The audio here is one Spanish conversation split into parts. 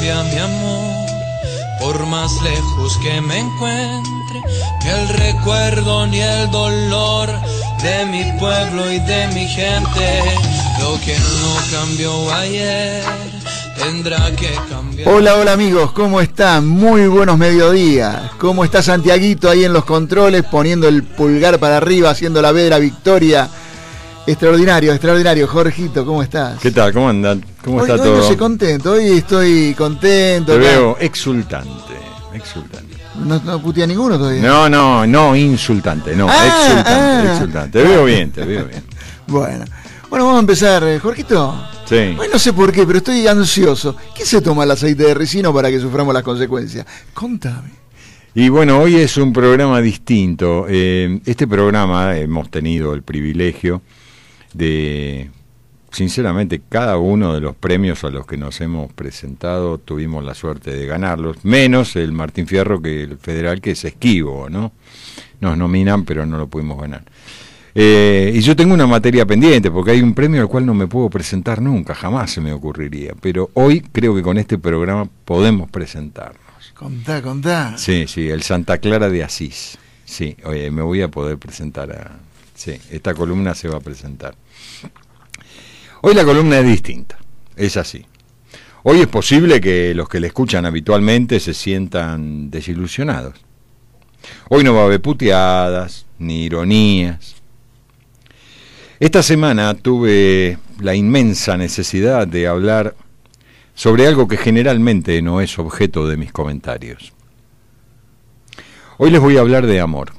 cambia mi amor, por más lejos que me encuentre, ni el recuerdo ni el dolor de mi pueblo y de mi gente. Lo que no cambió ayer tendrá que cambiar. Hola amigos, ¿cómo están? Muy buenos mediodías. ¿Cómo está Santiaguito ahí en los controles, poniendo el pulgar para arriba, haciendo la vedra victoria? Extraordinario, extraordinario. Jorgito, ¿cómo estás? ¿Qué tal? ¿Cómo andan? ¿Cómo está hoy todo? No estoy contento, hoy estoy contento. Te veo exultante, exultante. ¿No putea ninguno todavía? No, insultante, no, exultante. Te veo bien. Bueno, vamos a empezar, Jorgito. Sí. Hoy no sé por qué, pero estoy ansioso. ¿Quién se toma el aceite de ricino para que suframos las consecuencias? Contame. Y bueno, hoy es un programa distinto. Este programa hemos tenido el privilegio de, sinceramente, cada uno de los premios a los que nos hemos presentado tuvimos la suerte de ganarlos, menos el Martín Fierro, que el federal, que es esquivo, ¿no? Nos nominan, pero no lo pudimos ganar. Y yo tengo una materia pendiente, porque hay un premio al cual no me puedo presentar nunca, jamás se me ocurriría, pero hoy creo que con este programa podemos presentarnos. Contá. Sí, el Santa Clara de Asís. Sí, oye, me voy a poder presentar Sí, esta columna se va a presentar. Hoy la columna es distinta, es así. Hoy es posible que los que le escuchan habitualmente se sientan desilusionados. Hoy no va a haber puteadas, ni ironías. Esta semana tuve la inmensa necesidad de hablar sobre algo que generalmente no es objeto de mis comentarios. Hoy les voy a hablar de amor.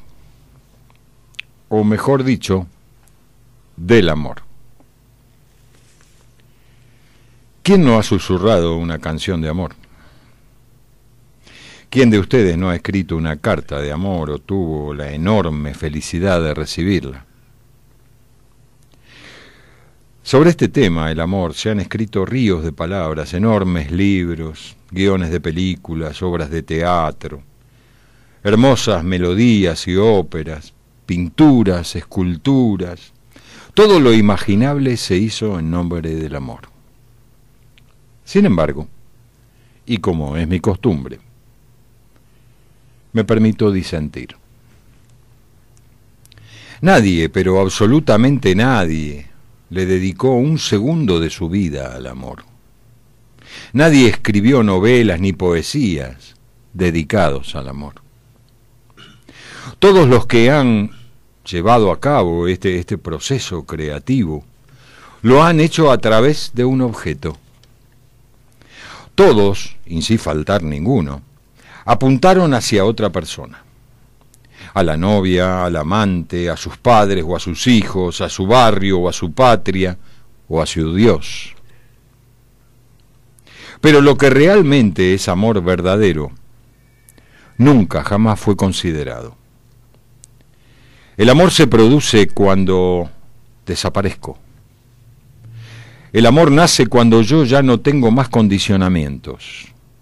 O mejor dicho, del amor. ¿Quién no ha susurrado una canción de amor? ¿Quién de ustedes no ha escrito una carta de amor o tuvo la enorme felicidad de recibirla? Sobre este tema, el amor, se han escrito ríos de palabras, enormes libros, guiones de películas, obras de teatro, hermosas melodías y óperas, pinturas, esculturas, todo lo imaginable se hizo en nombre del amor. Sin embargo, y como es mi costumbre, me permito disentir. Nadie, pero absolutamente nadie, le dedicó un segundo de su vida al amor. Nadie escribió novelas ni poesías dedicados al amor. Todos los que han llevado a cabo este proceso creativo lo han hecho a través de un objeto. Todos, y sin faltar ninguno, apuntaron hacia otra persona. A la novia, al amante, a sus padres o a sus hijos, a su barrio o a su patria o a su Dios. Pero lo que realmente es amor verdadero nunca jamás fue considerado. El amor se produce cuando desaparezco. El amor nace cuando yo ya no tengo más condicionamientos.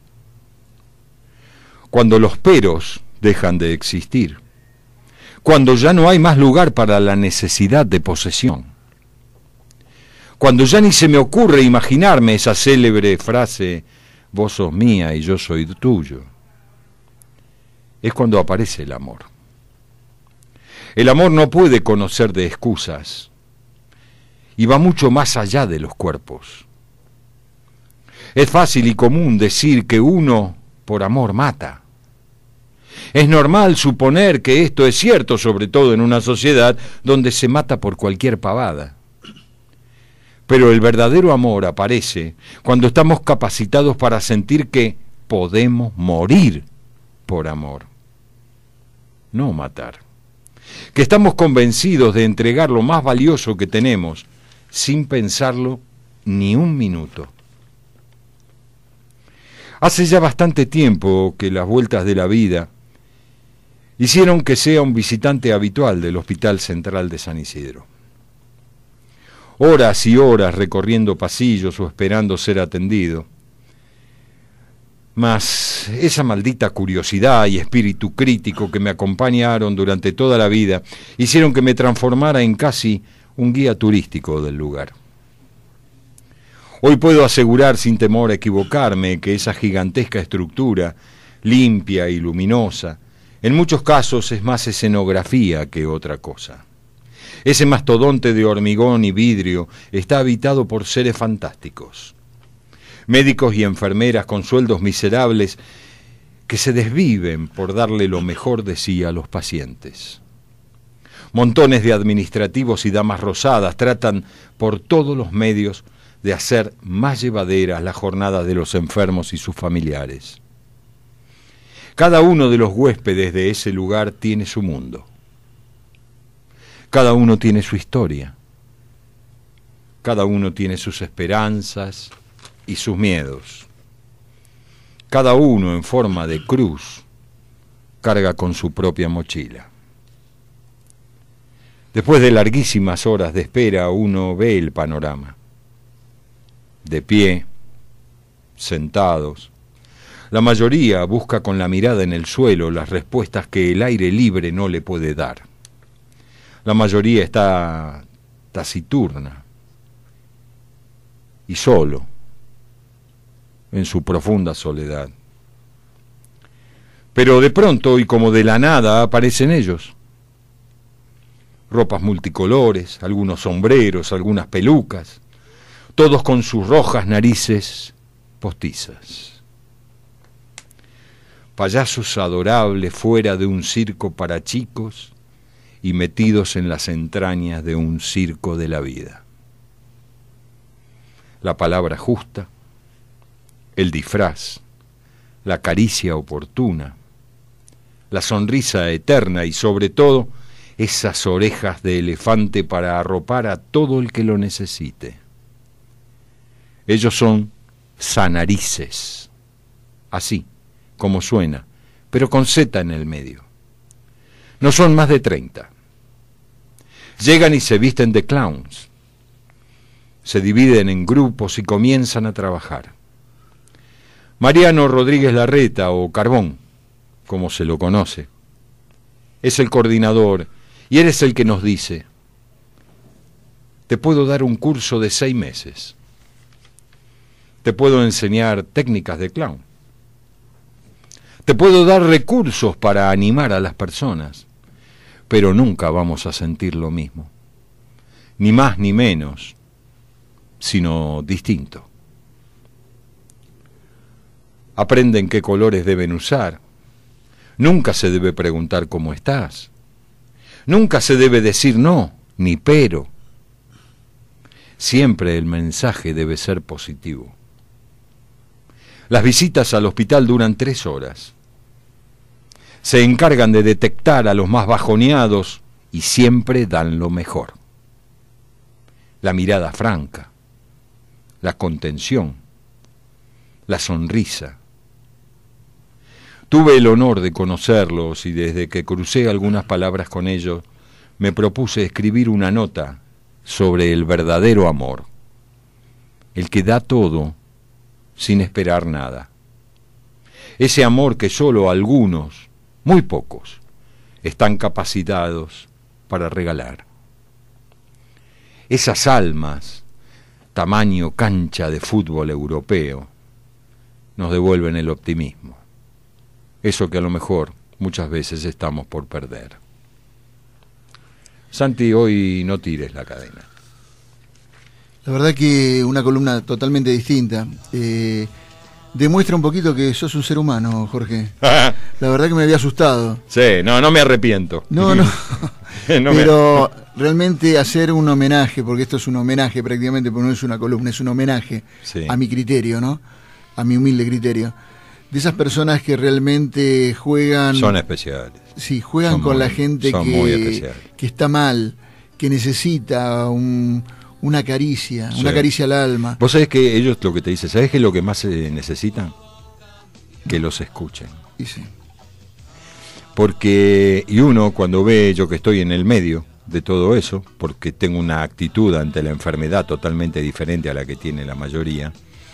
Cuando los peros dejan de existir. Cuando ya no hay más lugar para la necesidad de posesión. Cuando ya ni se me ocurre imaginarme esa célebre frase, vos sos mía y yo soy tuyo. Es cuando aparece el amor. El amor no puede conocer de excusas y va mucho más allá de los cuerpos. Es fácil y común decir que uno por amor mata. Es normal suponer que esto es cierto, sobre todo en una sociedad donde se mata por cualquier pavada. Pero el verdadero amor aparece cuando estamos capacitados para sentir que podemos morir por amor, no matar. Que estamos convencidos de entregar lo más valioso que tenemos sin pensarlo ni un minuto. Hace ya bastante tiempo que las vueltas de la vida hicieron que sea un visitante habitual del Hospital Central de San Isidro. Horas y horas recorriendo pasillos o esperando ser atendido. Mas esa maldita curiosidad y espíritu crítico que me acompañaron durante toda la vida hicieron que me transformara en casi un guía turístico del lugar. Hoy puedo asegurar sin temor a equivocarme que esa gigantesca estructura, limpia y luminosa, en muchos casos es más escenografía que otra cosa. Ese mastodonte de hormigón y vidrio está habitado por seres fantásticos. Médicos y enfermeras con sueldos miserables que se desviven por darle lo mejor de sí a los pacientes. Montones de administrativos y damas rosadas tratan por todos los medios de hacer más llevaderas las jornadas de los enfermos y sus familiares. Cada uno de los huéspedes de ese lugar tiene su mundo. Cada uno tiene su historia. Cada uno tiene sus esperanzas y sus miedos. Cada uno en forma de cruz carga con su propia mochila. Después de larguísimas horas de espera, uno ve el panorama. De pie, sentados, la mayoría busca con la mirada en el suelo las respuestas que el aire libre no le puede dar. La mayoría está taciturna y solo, en su profunda soledad. Pero de pronto y como de la nada aparecen ellos. Ropas multicolores, algunos sombreros, algunas pelucas, todos con sus rojas narices postizas. Payasos adorables fuera de un circo para chicos y metidos en las entrañas de un circo de la vida. La palabra justa, el disfraz, la caricia oportuna, la sonrisa eterna y sobre todo esas orejas de elefante para arropar a todo el que lo necesite. Ellos son sanarices, así como suena, pero con Z en el medio. No son más de 30. Llegan y se visten de clowns. Se dividen en grupos y comienzan a trabajar. Mariano Rodríguez Larreta, o Carbón, como se lo conoce, es el coordinador y él es el que nos dice: te puedo dar un curso de 6 meses. Te puedo enseñar técnicas de clown. Te puedo dar recursos para animar a las personas, pero nunca vamos a sentir lo mismo, ni más ni menos, sino distinto. Aprenden qué colores deben usar. Nunca se debe preguntar cómo estás. Nunca se debe decir no, ni pero. Siempre el mensaje debe ser positivo. Las visitas al hospital duran 3 horas. Se encargan de detectar a los más bajoneados y siempre dan lo mejor. La mirada franca, la contención, la sonrisa. Tuve el honor de conocerlos y desde que crucé algunas palabras con ellos, me propuse escribir una nota sobre el verdadero amor, el que da todo sin esperar nada. Ese amor que solo algunos, muy pocos, están capacitados para regalar. Esas almas, tamaño cancha de fútbol europeo, nos devuelven el optimismo. Eso que a lo mejor muchas veces estamos por perder. Santi, hoy no tires la cadena. La verdad que una columna totalmente distinta. Demuestra un poquito que sos un ser humano, Jorge. La verdad que me había asustado. Sí, no me arrepiento. No. Pero realmente hacer un homenaje, porque esto es un homenaje prácticamente, porque no es una columna, es un homenaje, sí, a mi criterio, ¿no? A mi humilde criterio. De esas personas que realmente juegan... Son especiales. Sí, juegan con la gente que está mal, que necesita una caricia, sí, una caricia al alma. Vos sabés que ellos lo que te dicen, ¿sabés qué es lo que más necesitan? Que los escuchen. Y sí. Porque, y uno cuando ve, yo que estoy en el medio de todo eso, porque tengo una actitud ante la enfermedad totalmente diferente a la que tiene la mayoría,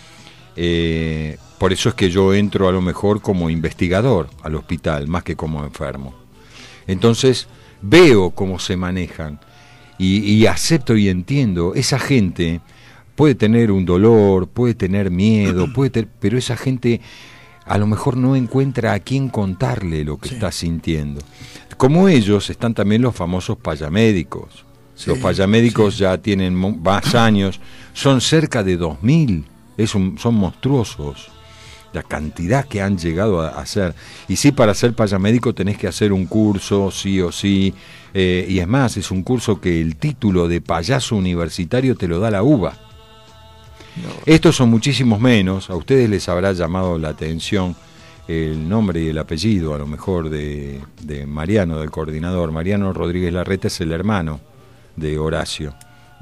por eso es que yo entro a lo mejor como investigador al hospital, más que como enfermo. Entonces veo cómo se manejan y acepto y entiendo. Esa gente puede tener un dolor, puede tener miedo, pero esa gente a lo mejor no encuentra a quién contarle lo que está sintiendo. Como ellos están también los famosos payamédicos. Los payamédicos ya tienen más años, son cerca de 2000, son monstruosos la cantidad que han llegado a hacer. Y sí, para ser payamédico tenés que hacer un curso, sí o sí, y es más, es un curso que el título de payaso universitario te lo da la UBA. No. Estos son muchísimos menos, a ustedes les habrá llamado la atención el nombre y el apellido, a lo mejor, de Mariano, del coordinador. Mariano Rodríguez Larreta es el hermano de Horacio,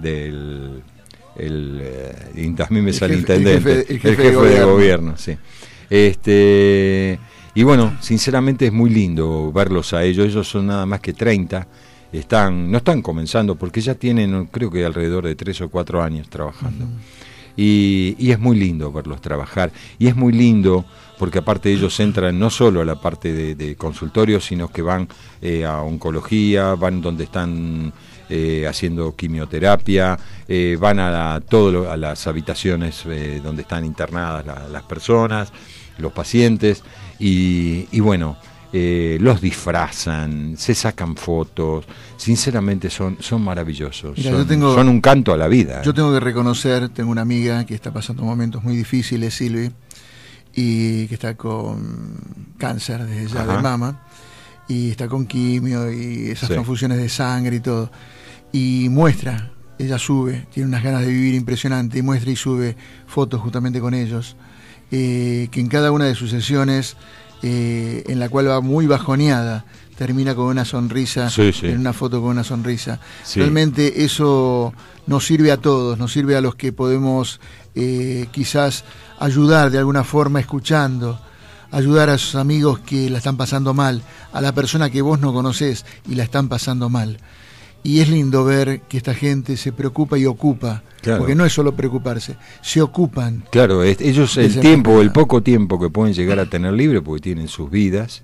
y también me sale intendente, el jefe de gobierno, sí. Y bueno, sinceramente es muy lindo verlos a ellos son nada más que 30, no están comenzando, porque ya tienen, creo que alrededor de 3 o 4 años trabajando. Y es muy lindo verlos trabajar, y es muy lindo porque aparte ellos entran no solo a la parte de consultorio, sino que van a oncología, van donde están haciendo quimioterapia, van a las habitaciones donde están internadas las personas, los pacientes, y bueno, los disfrazan, se sacan fotos, sinceramente son maravillosos. Mira, son un canto a la vida. Yo tengo que reconocer, tengo una amiga que está pasando momentos muy difíciles, Silvi, y que está con cáncer desde ya de mama, y está con quimio y esas transfusiones de sangre y todo. Y ella sube, tiene unas ganas de vivir impresionantes, y muestra y sube fotos justamente con ellos, que en cada una de sus sesiones, en la cual va muy bajoneada, termina con una sonrisa, en una foto con una sonrisa. Realmente eso nos sirve a todos, nos sirve a los que podemos quizás ayudar de alguna forma escuchando, ayudar a sus amigos que la están pasando mal, a la persona que vos no conocés y la están pasando mal. Y es lindo ver que esta gente se preocupa y ocupa, porque no es solo preocuparse, se ocupan. Claro, ellos el poco tiempo que pueden llegar a tener libre, porque tienen sus vidas,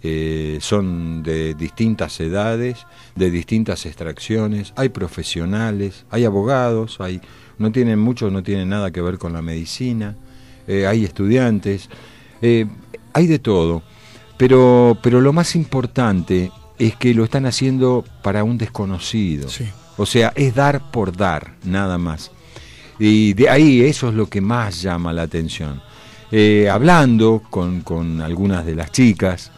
son de distintas edades, de distintas extracciones, hay profesionales, hay abogados, muchos no tienen nada que ver con la medicina, hay estudiantes, hay de todo, pero lo más importante es que lo están haciendo para un desconocido. O sea, es dar por dar, nada más. Y de ahí eso es lo que más llama la atención. Hablando con algunas de las chicas,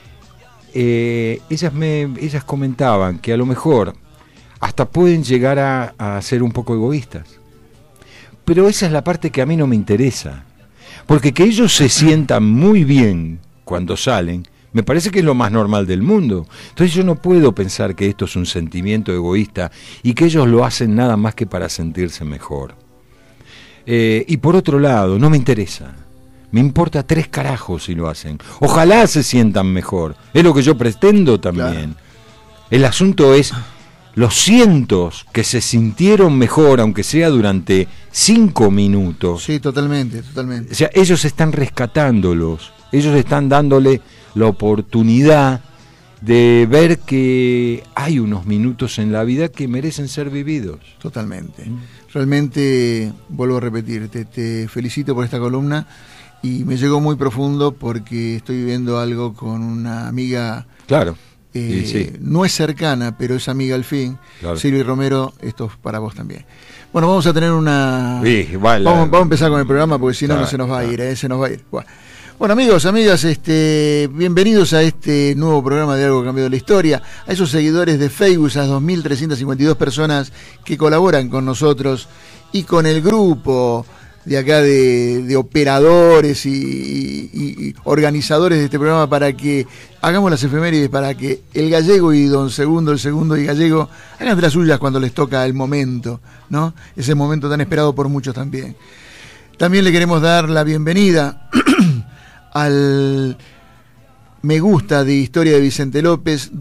ellas comentaban que a lo mejor hasta pueden llegar a ser un poco egoístas. Pero esa es la parte que a mí no me interesa. Porque que ellos se sientan muy bien cuando salen, me parece que es lo más normal del mundo. Entonces yo no puedo pensar que esto es un sentimiento egoísta y que ellos lo hacen nada más que para sentirse mejor. Y por otro lado, no me interesa. Me importa 3 carajos si lo hacen. Ojalá se sientan mejor. Es lo que yo pretendo también. Claro. El asunto es los cientos que se sintieron mejor, aunque sea durante 5 minutos. Sí, totalmente. O sea, ellos están rescatándolos. Ellos están dándole la oportunidad de ver que hay unos minutos en la vida que merecen ser vividos. Totalmente. Realmente, vuelvo a repetirte, te felicito por esta columna y me llegó muy profundo porque estoy viviendo algo con una amiga. Claro. No es cercana, pero es amiga al fin. Claro. Silvi Romero, esto es para vos también. Bueno, vamos a tener una... Vamos a empezar con el programa porque si no, no se nos va a ir, se nos va a ir. Bueno, amigos, amigas, bienvenidos a este nuevo programa de Algo Cambió de la Historia, a esos seguidores de Facebook, esas 2.352 personas que colaboran con nosotros y con el grupo de acá de operadores y organizadores de este programa para que hagamos las efemérides, para que el gallego y don Segundo, el segundo y gallego hagan de las suyas cuando les toca el momento, ¿no? Ese momento tan esperado por muchos también. También le queremos dar la bienvenida al me gusta de Historia de Vicente López,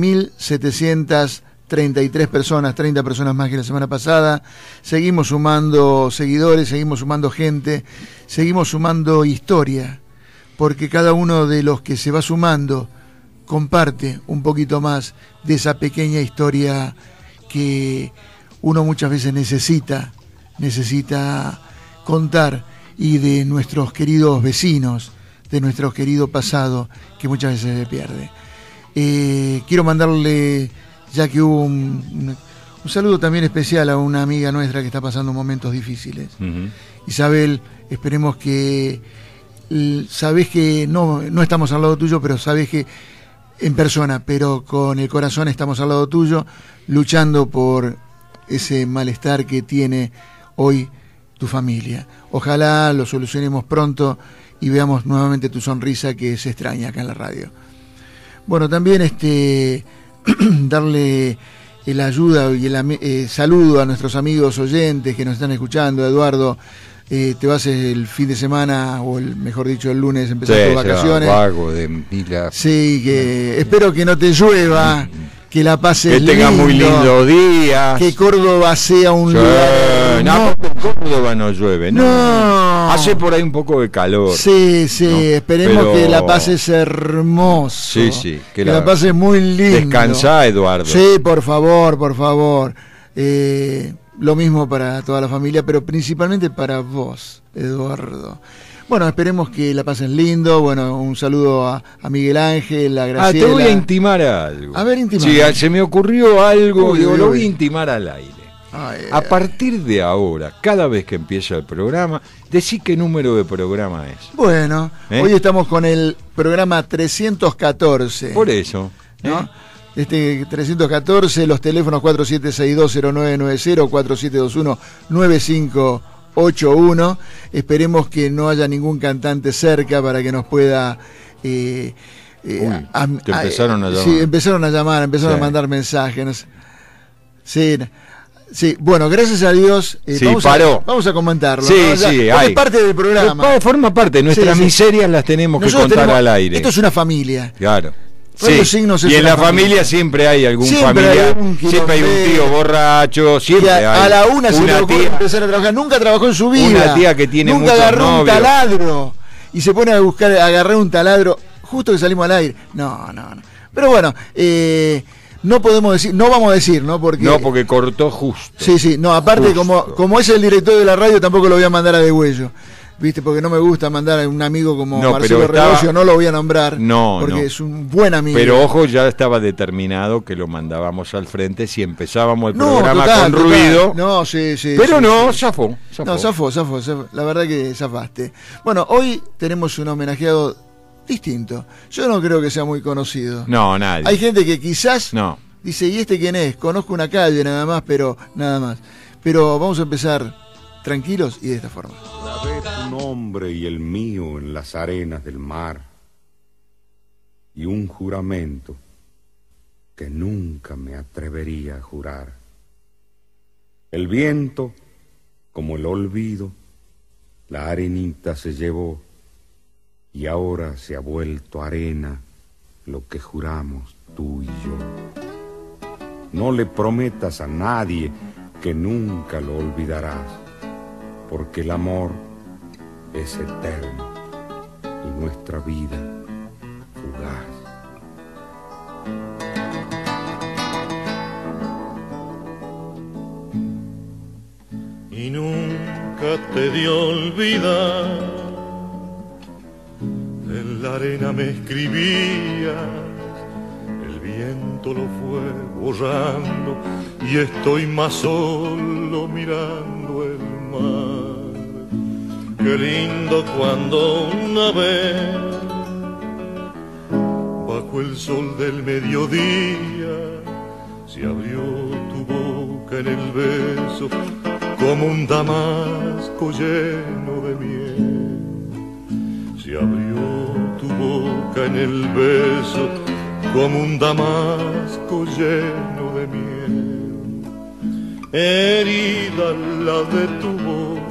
12.733 personas, 30 personas más que la semana pasada. Seguimos sumando seguidores, seguimos sumando gente, seguimos sumando historia, porque cada uno de los que se va sumando comparte un poquito más de esa pequeña historia que uno muchas veces necesita necesita contar, y de nuestros queridos vecinos, de nuestro querido pasado, que muchas veces se pierde. Quiero mandarle, ya que hubo un saludo también especial a una amiga nuestra que está pasando momentos difíciles. Isabel, esperemos que, sabés que no estamos al lado tuyo, pero sabés que en persona, pero con el corazón estamos al lado tuyo, luchando por ese malestar que tiene hoy tu familia. Ojalá lo solucionemos pronto y veamos nuevamente tu sonrisa, que se extraña acá en la radio. Bueno, también darle la ayuda y el saludo a nuestros amigos oyentes que nos están escuchando. Eduardo, te vas el fin de semana, o mejor dicho el lunes, empezar tus vacaciones. Vago de Mila. Sí, que espero que no te llueva, que la pases lindo, que tenga muy lindo día, que Córdoba sea un lugar. No, en Córdoba no llueve, no. Hace por ahí un poco de calor. Sí, no, esperemos que la pases hermoso. Sí, que la pases muy lindo. Descansá, Eduardo. Sí, por favor. Lo mismo para toda la familia, pero principalmente para vos, Eduardo. Bueno, esperemos que la pasen lindo. Bueno, un saludo a Miguel Ángel, a Graciela. Te voy a intimar algo. A ver, intimar. Sí, se me ocurrió algo, lo voy a intimar al aire. A partir de ahora, cada vez que empieza el programa, decí qué número de programa es. Bueno, hoy estamos con el programa 314. Por eso, ¿no? 314, los teléfonos 4762-0990, 4721-9581. Esperemos que no haya ningún cantante cerca para que nos pueda... te empezaron a llamar. Sí, empezaron a mandar mensajes. Sí, bueno, gracias a Dios. Vamos a comentarlo. Sí, ¿no? Es parte del programa. Forma parte. Nuestras miserias las tenemos que contar al aire. Esto es una familia. Claro. Y en la familia siempre hay algún familiar, siempre hay un tío borracho, siempre hay. A la una se le ocurre empezar a trabajar, nunca trabajó en su vida. Una tía que tiene nunca agarró un taladro y se pone a agarrar un taladro justo que salimos al aire. No. Pero bueno, no podemos decir, no vamos a decir, ¿no? Porque cortó justo. Sí, no, aparte como es el director de la radio, tampoco lo voy a mandar a degüello. ¿Viste? Porque no me gusta mandar a un amigo como Marcelo Redocio, no lo voy a nombrar, porque es un buen amigo. Pero ojo, ya estaba determinado que lo mandábamos al frente si empezábamos el programa con ruido. No, sí. Pero zafó. No, zafó, la verdad que zafaste. Bueno, hoy tenemos un homenajeado distinto. Yo no creo que sea muy conocido. No, nadie. Hay gente que quizás dice, ¿y este quién es? Conozco una calle nada más, pero nada más. Pero vamos a empezar tranquilos y de esta forma. Grabé tu nombre y el mío en las arenas del mar, y un juramento que nunca me atrevería a jurar. El viento, como el olvido, la arenita se llevó, y ahora se ha vuelto arena lo que juramos tú y yo. No le prometas a nadie que nunca lo olvidarás, porque el amor es eterno y nuestra vida fugaz. Y nunca te di olvidar, en la arena me escribías, el viento lo fue borrando y estoy más solo mirando el mar. Qué lindo cuando una vez, bajo el sol del mediodía, se abrió tu boca en el beso como un damasco lleno de miel. Se abrió tu boca en el beso como un damasco lleno de miel. Herida la de tu boca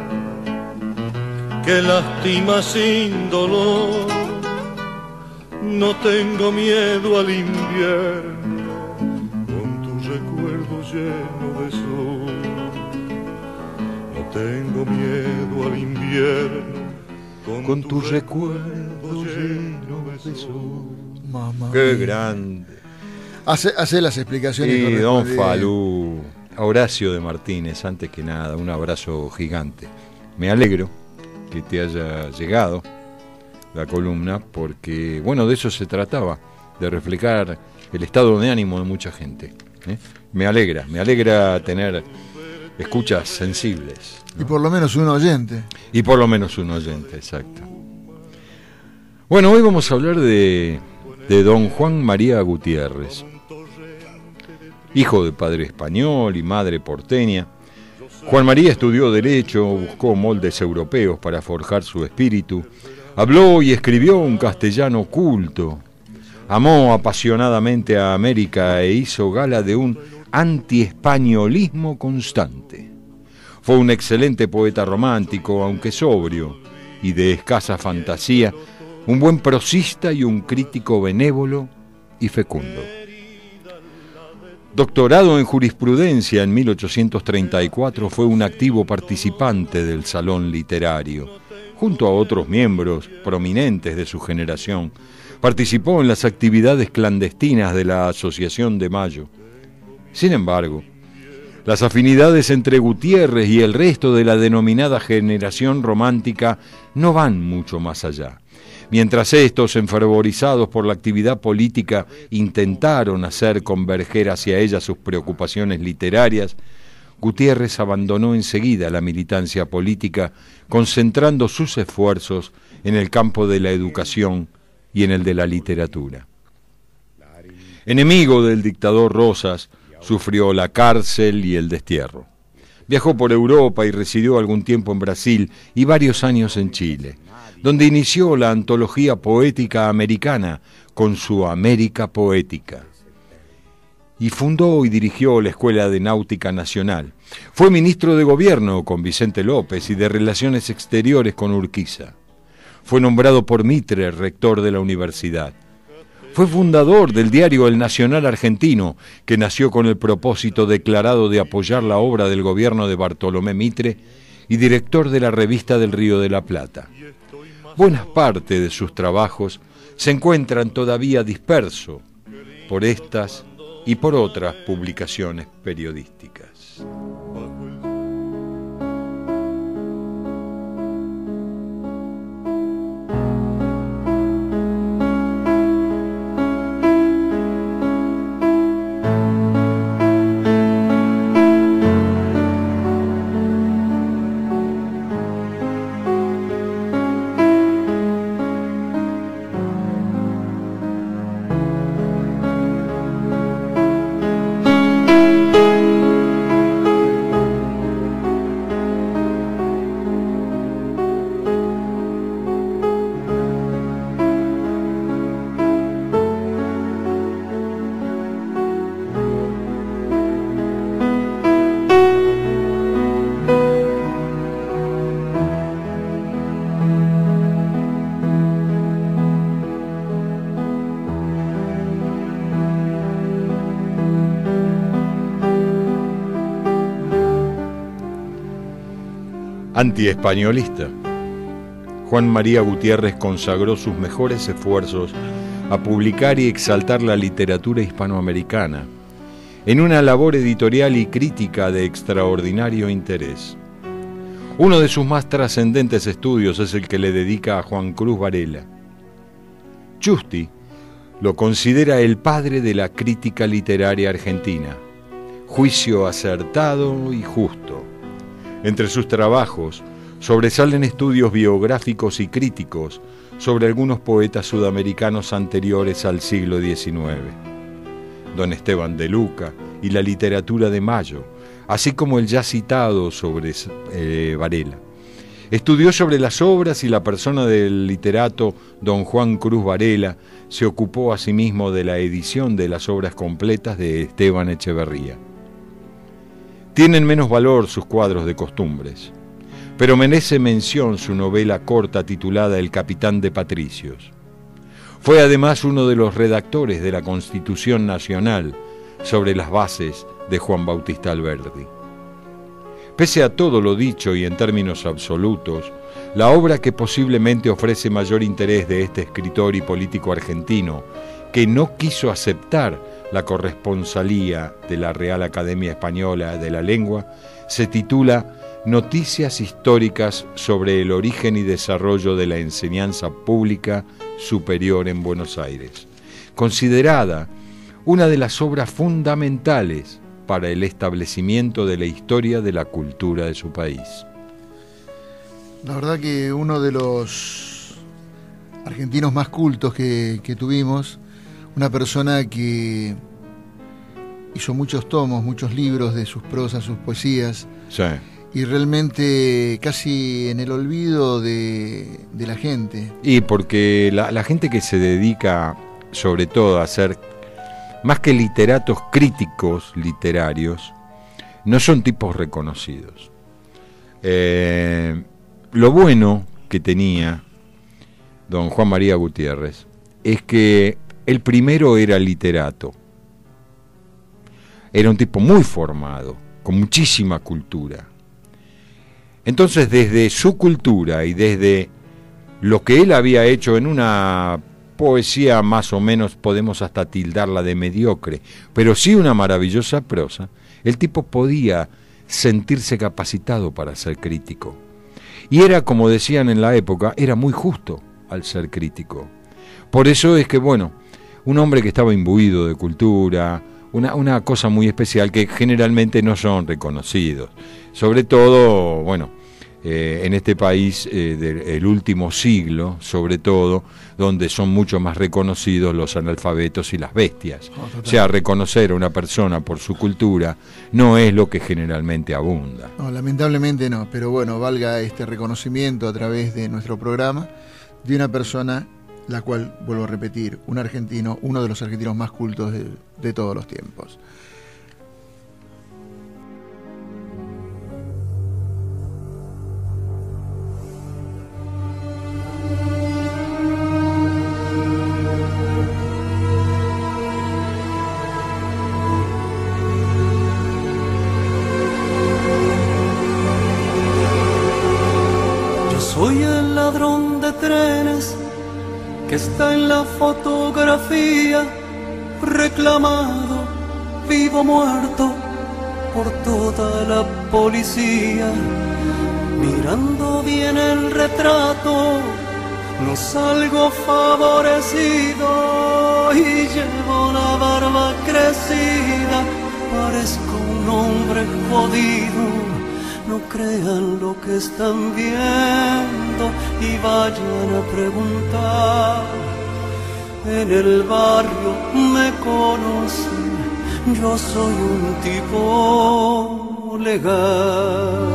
que lastima sin dolor, no tengo miedo al invierno con tu recuerdo lleno de sol. No tengo miedo al invierno con tu recuerdo lleno de sol. Mamá Qué grande. Hace las explicaciones. Sí, don Falú. A Horacio de Martínez, antes que nada, un abrazo gigante. Me alegro que te haya llegado la columna, porque, bueno, de eso se trataba, de reflejar el estado de ánimo de mucha gente. Me alegra tener escuchas sensibles, ¿no? Y por lo menos un oyente. Y por lo menos un oyente, exacto. Bueno, hoy vamos a hablar de don Juan María Gutiérrez. Hijo de padre español y madre porteña, Juan María estudió Derecho, buscó moldes europeos para forjar su espíritu, habló y escribió un castellano culto, amó apasionadamente a América e hizo gala de un antiespañolismo constante. Fue un excelente poeta romántico, aunque sobrio y de escasa fantasía, un buen prosista y un crítico benévolo y fecundo. Doctorado en jurisprudencia en 1834, fue un activo participante del Salón Literario. Junto a otros miembros prominentes de su generación, participó en las actividades clandestinas de la Asociación de Mayo. Sin embargo, las afinidades entre Gutiérrez y el resto de la denominada generación romántica no van mucho más allá. Mientras estos, enfervorizados por la actividad política, intentaron hacer converger hacia ella sus preocupaciones literarias, Gutiérrez abandonó enseguida la militancia política, concentrando sus esfuerzos en el campo de la educación y en el de la literatura. Enemigo del dictador Rosas, sufrió la cárcel y el destierro. Viajó por Europa y residió algún tiempo en Brasil y varios años en Chile, donde inició la antología poética americana con su América Poética. Y fundó y dirigió la Escuela de Náutica Nacional. Fue ministro de Gobierno con Vicente López y de Relaciones Exteriores con Urquiza. Fue nombrado por Mitre rector de la universidad. Fue fundador del diario El Nacional Argentino, que nació con el propósito declarado de apoyar la obra del gobierno de Bartolomé Mitre, y director de la Revista del Río de la Plata. Buenas partes de sus trabajos se encuentran todavía dispersos por estas y por otras publicaciones periodísticas. Antiespañolista, Juan María Gutiérrez consagró sus mejores esfuerzos a publicar y exaltar la literatura hispanoamericana, en una labor editorial y crítica de extraordinario interés. Uno de sus más trascendentes estudios es el que le dedica a Juan Cruz Varela. Justi lo considera el padre de la crítica literaria argentina, juicio acertado y justo. Entre sus trabajos sobresalen estudios biográficos y críticos sobre algunos poetas sudamericanos anteriores al siglo XIX, don Esteban de Luca y la literatura de Mayo, así como el ya citado sobre Varela. Estudió sobre las obras y la persona del literato don Juan Cruz Varela. Se ocupó asimismo de la edición de las obras completas de Esteban Echeverría. Tienen menos valor sus cuadros de costumbres, pero merece mención su novela corta titulada El Capitán de Patricios. Fue además uno de los redactores de la Constitución Nacional sobre las bases de Juan Bautista Alberdi. Pese a todo lo dicho y en términos absolutos, la obra que posiblemente ofrece mayor interés de este escritor y político argentino, que no quiso aceptar la corresponsalía de la Real Academia Española de la Lengua, se titula Noticias históricas sobre el origen y desarrollo de la enseñanza pública superior en Buenos Aires, considerada una de las obras fundamentales para el establecimiento de la historia de la cultura de su país. La verdad que uno de los argentinos más cultos que tuvimos, una persona que hizo muchos tomos, muchos libros de sus prosas, sus poesías, Sí. y realmente casi en el olvido de la gente. Y porque la gente que se dedica sobre todo a ser, más que literatos, críticos literarios, no son tipos reconocidos. Lo bueno que tenía don Juan María Gutiérrez es que el primero era literato. Era un tipo muy formado, con muchísima cultura. Entonces, desde su cultura y desde lo que él había hecho en una poesía más o menos, podemos hasta tildarla de mediocre, pero sí una maravillosa prosa, el tipo podía sentirse capacitado para ser crítico. Y era, como decían en la época, era muy justo al ser crítico. Por eso es que, bueno, un hombre que estaba imbuido de cultura, una cosa muy especial que generalmente no son reconocidos. Sobre todo, bueno, en este país del último siglo, sobre todo, donde son mucho más reconocidos los analfabetos y las bestias. O sea, reconocer a una persona por su cultura no es lo que generalmente abunda. No, lamentablemente no, pero bueno, valga este reconocimiento a través de nuestro programa de una persona, la cual, vuelvo a repetir, un argentino, uno de los argentinos más cultos de todos los tiempos. Soy el ladrón de trenes que está en la fotografía, reclamado, vivo o muerto, por toda la policía. Mirando bien el retrato, no salgo favorecido y llevo la barba crecida, parezco un hombre jodido. No crean lo que están viendo y vayan a preguntar. En el barrio me conocen, yo soy un tipo legal.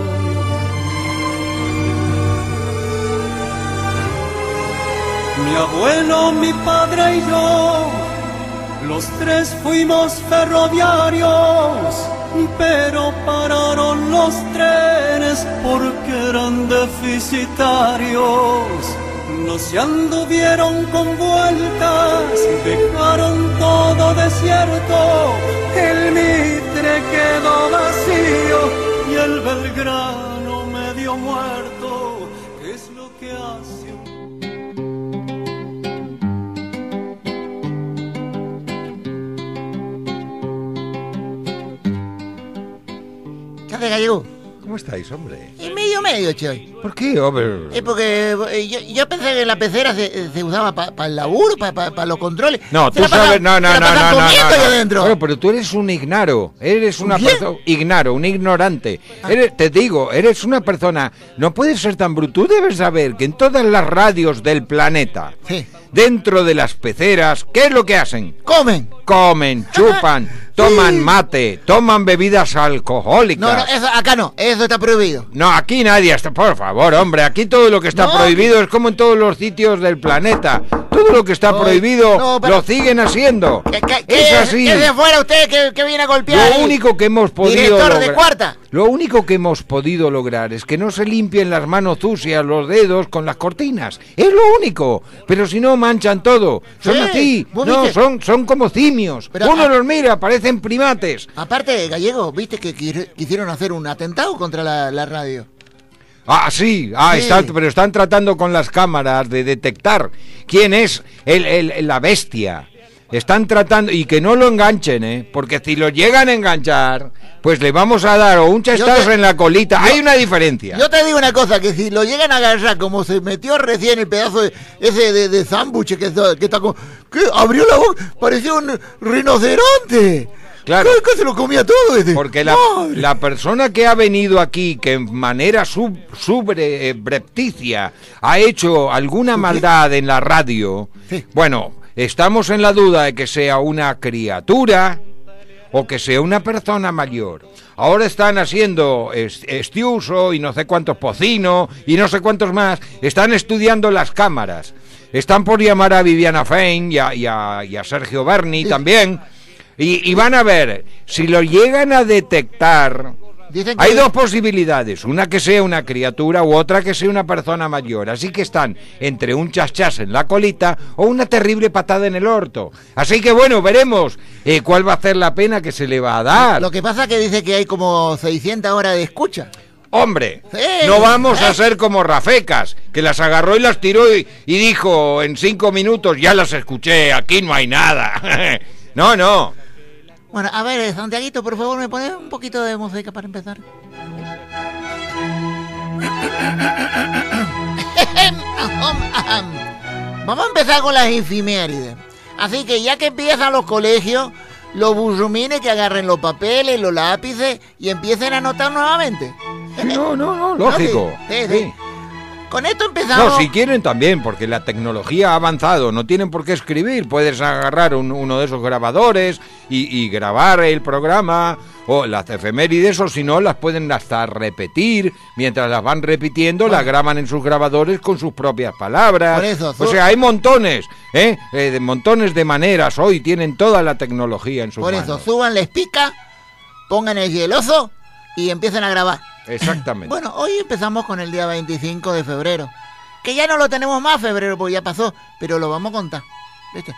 Mi abuelo, mi padre y yo, los tres fuimos ferroviarios, pero pararon los trenes porque eran deficitarios. No se anduvieron con vueltas, dejaron todo desierto, el Mitre quedó vacío y el Belgrano medio muerto. ¿Qué es lo que hace? ¿Qué Gallego? ¿Cómo estáis, hombre? Medio, che. ¿Por qué, hombre? Es porque yo pensé que la pecera se usaba para el laburo, para los controles. No, Se tú la pasan- sabes, no, se la pasan comiendo ahí adentro. Bueno, pero tú eres un ignaro, eres una ¿Quién? persona ignaro, un ignorante. Te digo, eres una persona, no puedes ser tan bruto. Tú debes saber que en todas las radios del planeta, Sí. dentro de las peceras, ¿qué es lo que hacen? Comen. Comen, chupan, toman mate, toman bebidas alcohólicas. No, eso, acá no, eso está prohibido. No, aquí nadie está, por favor, hombre, aquí todo lo que está No. prohibido es como en todos los sitios del planeta. Todo todo lo que está prohibido no, pero- lo siguen haciendo. Es así. ¿Qué se fuera usted que viene a golpear? Lo único que hemos podido Director lograr, de cuarta. Lo único que hemos podido lograr es que no se limpien las manos sucias, los dedos con las cortinas. Es lo único. Pero si no manchan todo. Son Sí, así. ¿vos No, viste? son como simios. Pero, Uno los mira, parecen primates. Aparte, Gallego, viste que quisieron hacer un atentado contra la radio. Ah, sí, Sí. pero están tratando con las cámaras de detectar quién es la bestia. Están tratando, y que no lo enganchen, porque si lo llegan a enganchar, pues le vamos a dar o un chastazo en la colita. Hay una diferencia. Yo te digo una cosa, que si lo llegan a agarrar como se metió recién el pedazo ese de sándwich que está con... ¿Qué? Abrió la boca, parecía un rinoceronte. Claro. ¿Qué se lo comía todo ese? Porque Madre. la persona que ha venido aquí, que en manera subrepticia ha hecho alguna maldad en la radio, Sí. bueno, estamos en la duda de que sea una criatura o que sea una persona mayor. Ahora están haciendo Estiuso y no sé cuántos Pocino y no sé cuántos más. Están estudiando las cámaras. Están por llamar a Viviana Fein y a Sergio Berni también. Y van a ver, si lo llegan a detectar, Dicen que- hay dos posibilidades, una que sea una criatura u otra que sea una persona mayor, así que están entre un chas en la colita o una terrible patada en el orto. Así que bueno, veremos cuál va a ser la pena que se le va a dar. Lo que pasa es que dice que hay como 600 horas de escucha. Hombre, Sí. no vamos a ser como Rafecas, que las agarró y las tiró y dijo en 5 minutos, ya las escuché, aquí no hay nada. No. Bueno, a ver, Santiaguito, por favor, ¿me pones un poquito de música para empezar? Vamos a empezar con las efimérides. Así que ya que empiezan los colegios, los burrumines que agarren los papeles, los lápices y empiecen a anotar nuevamente. No, lógico. Sí. Con esto empezamos. No, si quieren también, porque la tecnología ha avanzado, no tienen por qué escribir, puedes agarrar uno de esos grabadores y grabar el programa o las efemérides, o si no, las pueden hasta repetir, mientras las van repitiendo, las graban en sus grabadores con sus propias palabras. Por eso, o sea, hay montones, de montones de maneras, hoy tienen toda la tecnología en sus Por manos. eso, suban la espica, pongan el hieloso y empiecen a grabar. Exactamente. Bueno, hoy empezamos con el día 25 de febrero. Que ya no lo tenemos más febrero porque ya pasó, pero lo vamos a contar. ¿Viste?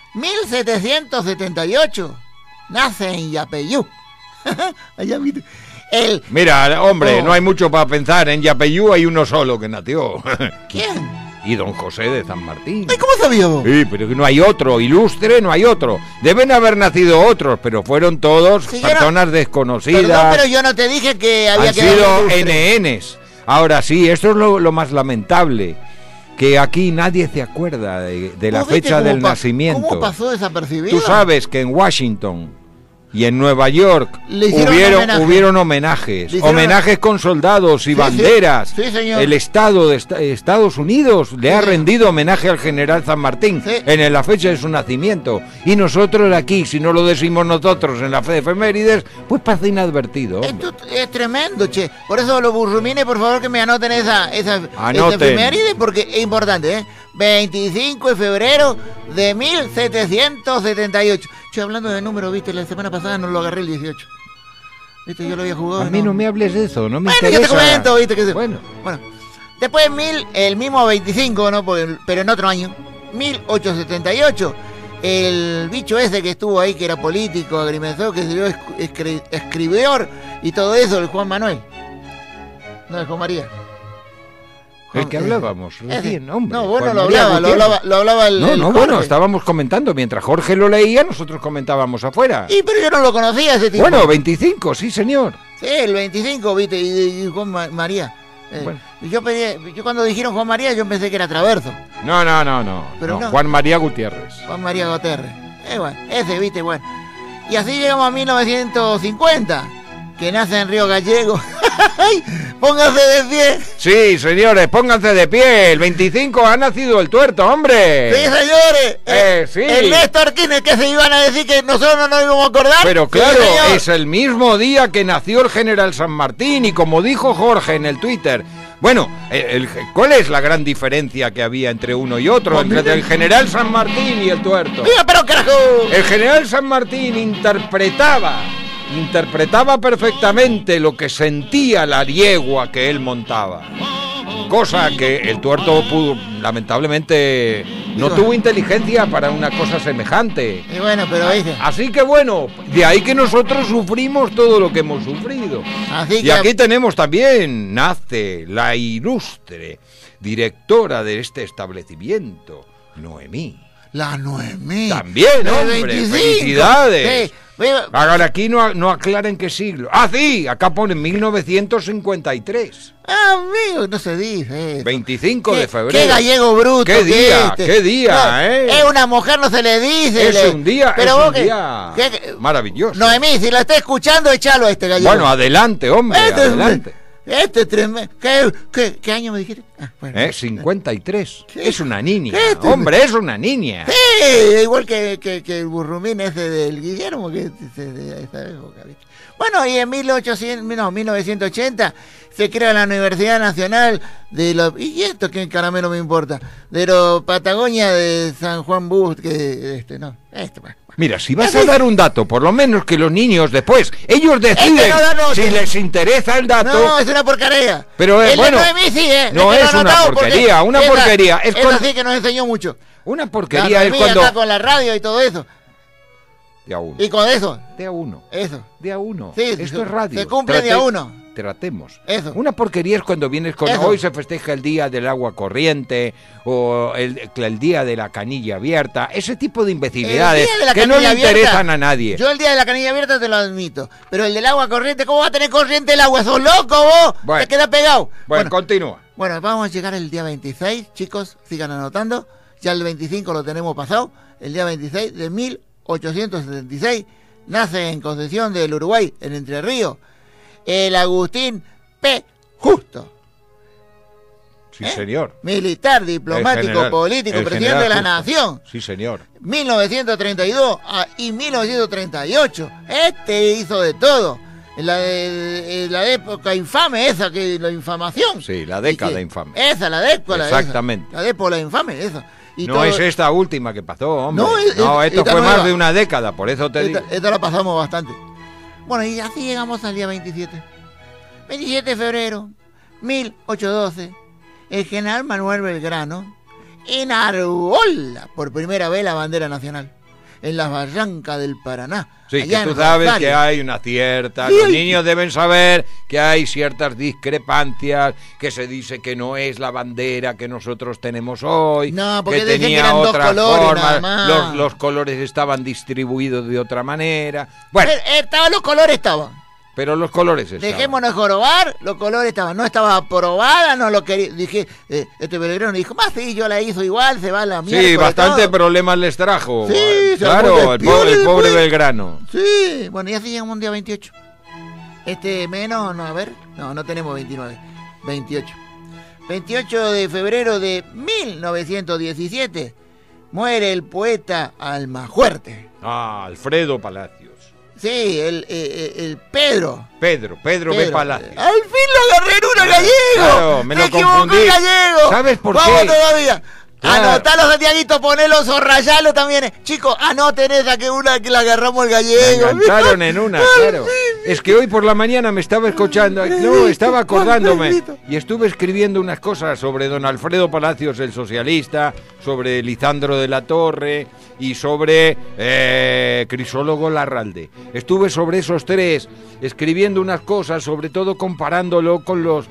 1778. Nace en Yapeyú. Allá, ¿viste? Mira, hombre, Oh. no hay mucho para pensar, en Yapeyú hay uno solo que nació. ¿Quién? Y don José de San Martín. Ay, ¿cómo sabía vos? Sí, pero que no hay otro, ilustre no hay otro. Deben haber nacido otros, pero fueron todos Sí, yo personas Perdón, desconocidas. pero yo no te dije que había Han que sido darle ilustre. NNs. Ahora sí, esto es lo más lamentable, que aquí nadie se acuerda de la ¿Vos viste fecha cómo del pa- nacimiento. ¿Cómo pasó desapercibido? Tú sabes que en Washington y en Nueva York Le hicieron homenaje. hubieron homenajes, Le hicieron- homenajes con soldados y Sí, banderas. sí, señor. El Estado de Estados Unidos le ha señor. rendido homenaje al general San Martín Sí. en la fecha de su nacimiento. Y nosotros aquí, si no lo decimos nosotros en la fe de efemérides, pues pasa inadvertido. hombre. Esto es tremendo, che. Por eso los burrumines, por favor, que me anoten esa Anoten. efeméride, porque es importante, ¿eh? 25 de febrero de 1778. Che, hablando de números, viste, la semana pasada no lo agarré el 18. Viste, yo lo había jugado. A mí no me hables de eso, no me Bueno, yo te interesa. comento, viste, que Bueno. Bueno, después el mismo 25, ¿no? Pero en otro año, 1878. El bicho ese que estuvo ahí, que era político, agrimensor, que se dio escribidor y todo eso, el Juan Manuel. No, el Juan María. El que hablábamos recién, hombre. No, vos no Juan lo María hablaba, Gutiérrez. lo hablaba el. No, el bueno, Jorge. estábamos comentando. Mientras Jorge lo leía, nosotros comentábamos afuera. Y pero yo no lo conocía ese tipo. Bueno, 25, sí, señor. Sí, el 25, viste, y Juan María. Bueno. Yo cuando dijeron Juan María, yo pensé que era Traverso. No. Pero no. Juan María Gutiérrez. Juan María Gutiérrez. Bueno, ese, viste, bueno. Y así llegamos a 1950, que nace en Río Gallego. ¡Ay! Pónganse de pie. Sí, señores, pónganse de pie. El 25 ha nacido el tuerto, hombre. Sí, señores. Sí. El Néstor Kirchner, que se iban a decir que nosotros no nos íbamos a acordar. Pero Sí, claro, señor. es el mismo día que nació el general San Martín y como dijo Jorge en el Twitter, Bueno, ¿cuál es la gran diferencia que había entre uno y otro? Entre el general San Martín y el tuerto. ¡Mira, pero carajo! El general San Martín interpretaba perfectamente lo que sentía la yegua que él montaba. Cosa que el tuerto lamentablemente no tuvo inteligencia para una cosa semejante. Y bueno, pero ¿viste? Así que bueno, de ahí que nosotros sufrimos todo lo que hemos sufrido. Así que... Y aquí tenemos también, nace la ilustre directora de este establecimiento, Noemí. La Noemí. También, hombre, 25. felicidades. Sí. Ahora aquí no aclaran qué siglo. Ah, sí, acá pone 1953. Amigo, no se dice eso. 25 de febrero. Qué gallego bruto. Qué día, qué día, no, Es una mujer, no se le dice. Es un día, pero es un día maravilloso. Noemí, si la está escuchando, échalo a este gallego. Bueno, adelante, hombre, adelante. Este es tremendo. ¿Qué año me dijiste? Ah, bueno. 53. ¿Qué? Es una niña. Hombre, es una niña. Sí, igual que el burrumín ese del Guillermo, que es de esa época, ¿viste? Bueno, y en 1980 se crea la Universidad Nacional de los... ¿Y esto qué caramelo me importa? De los Patagonia de San Juan Bust, que... Mira, si vas a dar un dato, por lo menos que los niños después, ellos deciden si les interesa el dato. No, es una porquería. Pero bueno, no es una porquería, una porquería. Es así que nos enseñó mucho. Una porquería es cuando... Acá con la radio y todo eso. De a uno. ¿Y con eso? De a uno. Eso. De a uno. Sí, esto es radio. Se cumple de a uno. Tratemos. Eso. Una porquería es cuando vienes con... Eso. Hoy se festeja el día del agua corriente o el día de la canilla abierta. Ese tipo de imbecilidades que no le interesan a nadie. Yo el día de la canilla abierta te lo admito. Pero el del agua corriente, ¿cómo va a tener corriente el agua? ¡Sos loco vos! Bueno. Te queda pegado. Bueno, continúa. Bueno, vamos a llegar el día 26. Chicos, sigan anotando. Ya el 25 lo tenemos pasado. El día 26 de 1876 nace en Concepción del Uruguay, en Entre Ríos, el Agustín P. Justo. Sí, señor. Militar, diplomático, político, presidente de la nación. Sí, señor. 1932 y 1938. Este hizo de todo. En la época infame esa, que la infamación. Sí, la década infame. Esa, la década. Exactamente. La década infame, esa. Y no todo... es esta última que pasó, hombre. No, esto fue más de una década, por eso te digo. Esta la pasamos bastante. Bueno, y así llegamos al día 27. 27 de febrero, 1812, el general Manuel Belgrano enarbola por primera vez la bandera nacional en las barrancas del Paraná. Sí, que tú sabes que hay una cierta... Sí, los niños deben saber que hay ciertas discrepancias, que se dice que no es la bandera que nosotros tenemos hoy, no, porque que tenía que otras formas, más. Los colores estaban distribuidos de otra manera. Bueno, los colores estaban. Pero los colores estaban. Dejémonos jorobar, los colores estaban. No estaba aprobada, no lo quería. Dije, este Belgrano dijo, más sí, yo la hizo igual, se va a la mierda. Sí, bastante problemas les trajo. Sí, claro, el pobre Belgrano. Sí, bueno, y así llegamos un día 28. Menos, no, a ver, no tenemos 29. 28. 28 de febrero de 1917 muere el poeta Almafuerte. Ah, Alfredo Palacios. Sí, el Pedro. Pedro B. Palacios. ¡Al fin lo agarré en uno gallego! Claro, me lo confundí. Gallego. ¿Sabes por Vamos qué? Todavía. Claro. Anotalo, Santiaguito, ponelos o rayalo también. Chicos, anoten esa que una que la agarramos el gallego. Me engancharon en una, claro. Es que hoy por la mañana me estaba escuchando, no, estaba acordándome y estuve escribiendo unas cosas sobre don Alfredo Palacios, el socialista, sobre Lisandro de la Torre y sobre Crisólogo Larralde. Estuve sobre esos tres escribiendo unas cosas, sobre todo comparándolo con los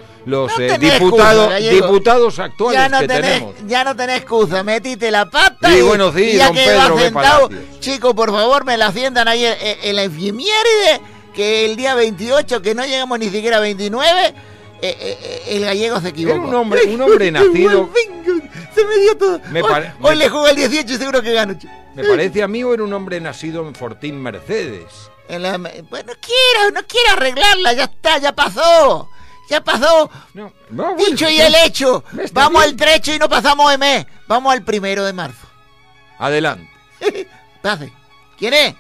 diputados actuales que tenemos. Ya no tenés excusa, metiste la pata sí, bueno, sí, ya don que Pedro va B. sentado. Palacios. Chicos, por favor, me la sientan ahí en la efeméride, que el día 28, que no llegamos ni siquiera a 29, el gallego se equivocó. Era un hombre nacido... Se me dio todo. Hoy le juega el 18 y seguro que gano. Me parece a mí, era un hombre nacido en Fortín Mercedes. Pues no quiero arreglarla, ya está, ya pasó. Ya pasó. No, dicho y el hecho. Vamos al trecho y no pasamos de mes. Vamos al 1 de marzo. Adelante. Pase. ¿Quién es?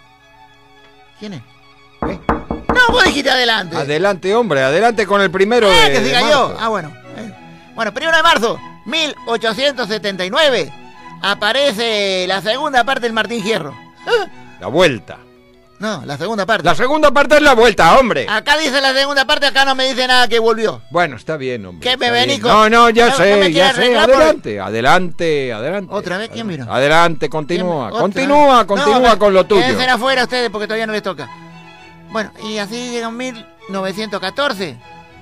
No, vos dijiste adelante. Adelante, hombre, adelante con el 1 de que siga marzo. yo. Ah, bueno. Bueno, 1 de marzo, 1879, aparece la segunda parte del Martín Fierro. La vuelta. No, la segunda parte. La segunda parte es la vuelta, hombre. Acá dice la segunda parte, acá no me dice nada que volvió. Bueno, está bien, hombre. ¿Qué me está venís bien. con- No, ya no sé, me ya quieras sé. arreglar Adelante. ¿Otra vez? ¿Quién vino? Adelante, continúa. ¿Otra? Continúa No, con lo tuyo. Quédense afuera ustedes porque todavía no les toca. Bueno, y así llega en 1914.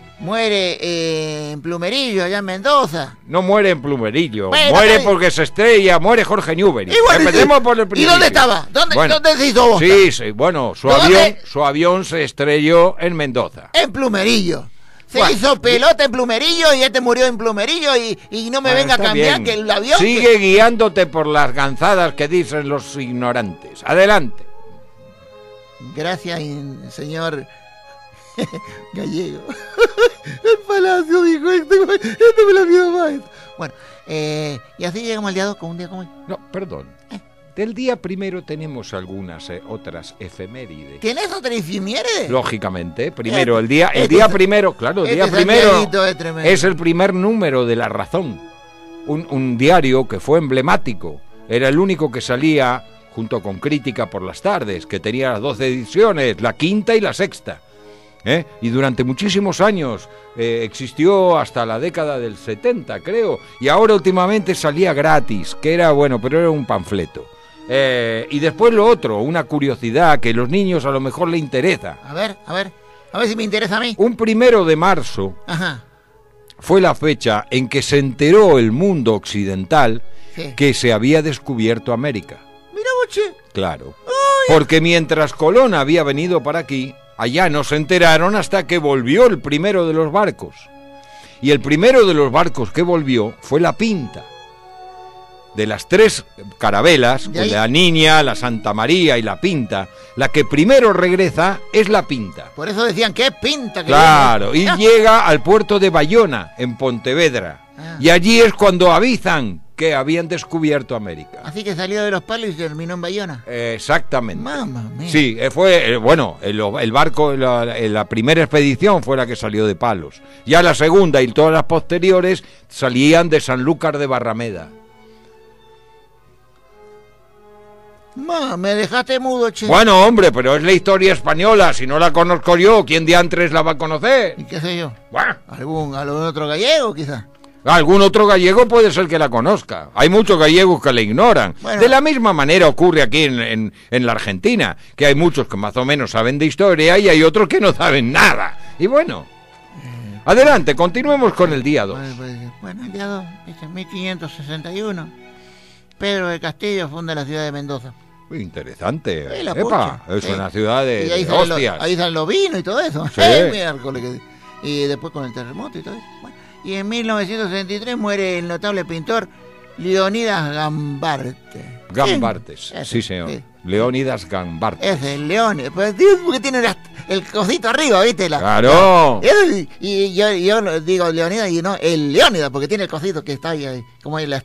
Muere en Plumerillo, allá en Mendoza. No muere en Plumerillo, Bueno, muere está bien. porque se estrella, muere Jorge Newbery. Y bueno, Empecemos por el ¿y principio. dónde estaba? ¿Dónde se hizo bosta? Sí, bueno, ¿Dónde? su avión se estrelló en Mendoza. En Plumerillo. Se Bueno, hizo pelota en Plumerillo y este murió en Plumerillo y no me Bueno, venga a está cambiar bien. que el avión... Sigue guiándote por las ganzadas que dicen los ignorantes. Adelante. Gracias, señor Gallego. El Palacio dijo, este me lo olvidó más. Bueno, y así llegamos al día 2 con un día como hoy. No, perdón. Del día primero tenemos algunas otras efemérides. ¿Tienes otra efeméride? Lógicamente, primero, el Este día primero, claro, el día primero Santiaguito es tremendo. es el primer número de La Razón. Un diario que fue emblemático. Era el único que salía junto con Crítica por las tardes, que tenía las 2 ediciones, la quinta y la sexta. Y durante muchísimos años existió hasta la década del 70, creo, y ahora últimamente salía gratis, que era bueno, pero era un panfleto. Y después lo otro, una curiosidad que a los niños a lo mejor le interesa. A ver si me interesa a mí. Un 1 de marzo Ajá. fue la fecha en que se enteró el mundo occidental Sí. que se había descubierto América. Mira, boche. Claro. Porque mientras Colón había venido para aquí, allá no se enteraron hasta que volvió el primero de los barcos. Y el primero de los barcos que volvió fue la Pinta. De las 3 carabelas, ¿Y ahí? la Niña, la Santa María y la Pinta, la que primero regresa es la Pinta. Por eso decían, qué pinta que Claro, y viene. Ah, llega al puerto de Bayona, en Pontevedra. Ah. Y allí es cuando avisan que habían descubierto América. Así que salió de los palos y terminó en Bayona. Exactamente. Mamma mía. Sí, fue, el barco, la primera expedición fue la que salió de Palos. Ya la segunda y todas las posteriores salían de Sanlúcar de Barrameda. Me dejaste mudo, che. Bueno, hombre, pero es la historia española. Si no la conozco yo, ¿quién diantres la va a conocer? ¿Y qué sé yo? Bueno, ¿Algún otro gallego, quizá? algún otro gallego puede ser que la conozca. Hay muchos gallegos que la ignoran. Bueno. De la misma manera ocurre aquí en la Argentina, que hay muchos que más o menos saben de historia y hay otros que no saben nada. Y bueno, adelante, continuemos con el día 2. Bueno, el día 2, dice 1561. Pedro de Castillo funda la ciudad de Mendoza. Muy interesante. Sí, la Epa, pucha. es Sí. una ciudad Y de ahí salen, hostias. ahí salen los vinos y todo eso. Sí. Miércoles y después con el terremoto y todo eso. Bueno, y en 1963 muere el notable pintor Leonidas Gambarte. Gambartes, Ese, sí señor. sí. Leónidas Gambartes. Ese, el Leónidas. Pues porque tiene el cosito arriba, ¿viste? Claro. Y yo digo Leonidas y no, el Leónidas, porque tiene el cosito que está ahí, como el